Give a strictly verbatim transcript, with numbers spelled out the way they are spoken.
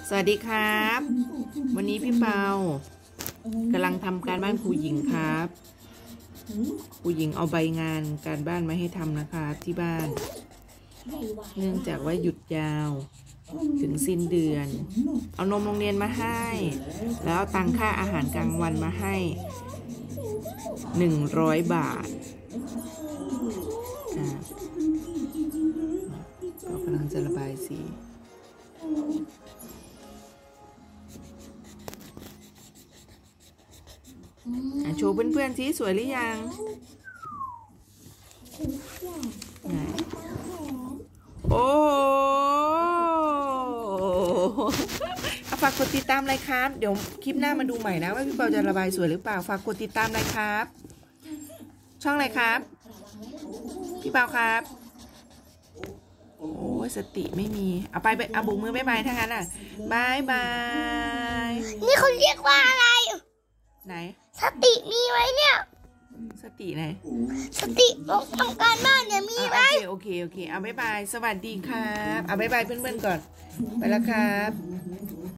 สวัสดีครับวันนี้พี่เปากำลังทำการบ้านครูหญิงครับครูหญิงเอาใบงานการบ้านมาให้ทำนะคะที่บ้านเนื่องจากว่าหยุดยาวถึงสิ้นเดือนเอานมโรงเรียนมาให้แล้วเอาตังค่าอาหารกลางวันมาให้หนึ่งร้อยบาทอ่าก็กำลังจะระบายสีโชว์เพื่อนๆสิสวยหรือยังโอ้ฝากกดติดตามเลยครับเดี๋ยวคลิปหน้ามาดูใหม่นะว่าพี่เปาจะระบายสวยหรือเปล่าฝากกดติดตามเลยครับช่องอะไรครับพี่เปาครับโอ้สติไม่มีเอาไปเอาบุกมือบ๊ายบายทั้งนั้นอ่ะบายบายนี่เขาเรียกว่าอะไรไหนสติมีไว้เนี่ยสติไหนสติต้องทำการบ้านเนี่ยมีไหมโอเคโอเคโอเคเอาบ๊ายบายสวัสดีครับเอาบ๊ายบายเพื่อนๆก่อนไปแล้วครับ